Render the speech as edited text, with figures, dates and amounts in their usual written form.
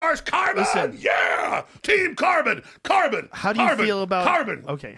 Carbon. Listen. Yeah. Team Carbon. Carbon. How do you feel about Carbon? Okay.